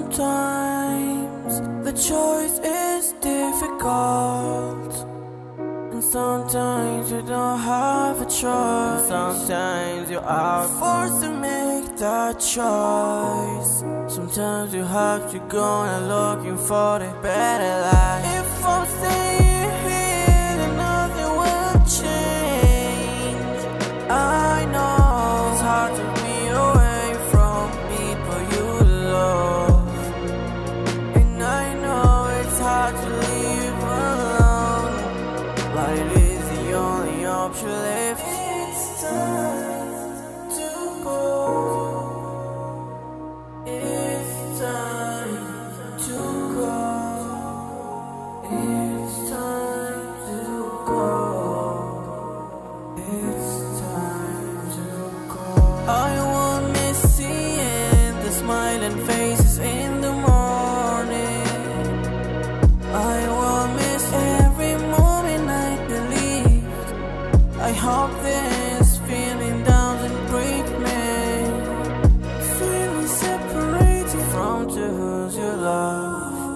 Sometimes the choice is difficult, and sometimes you don't have a choice. Sometimes you are forced to make that choice. Sometimes you have to go and looking for the better life. If I'm staying here, then nothing will change. I know it's hard to be away from people you love, and I know it's hard to leave alone, but it is the only option left. It's time to go. It's time to go. It's time to go. It's time to go. I won't miss seeing the smiling faces in the morning. I won't miss every moment I believed. I hope this feeling doesn't break me. Feeling separated from those you love.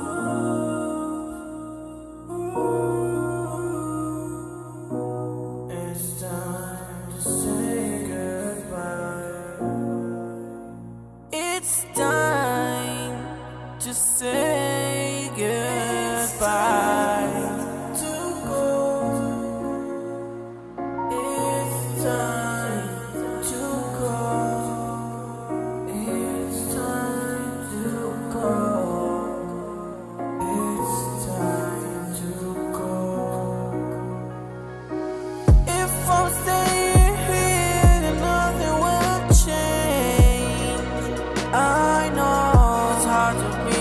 It's time to say goodbye. It's time to say goodbye. To go. It's time to go. It's time to go. It's time to go. If I'm staying here, then nothing will change. I know it's hard to be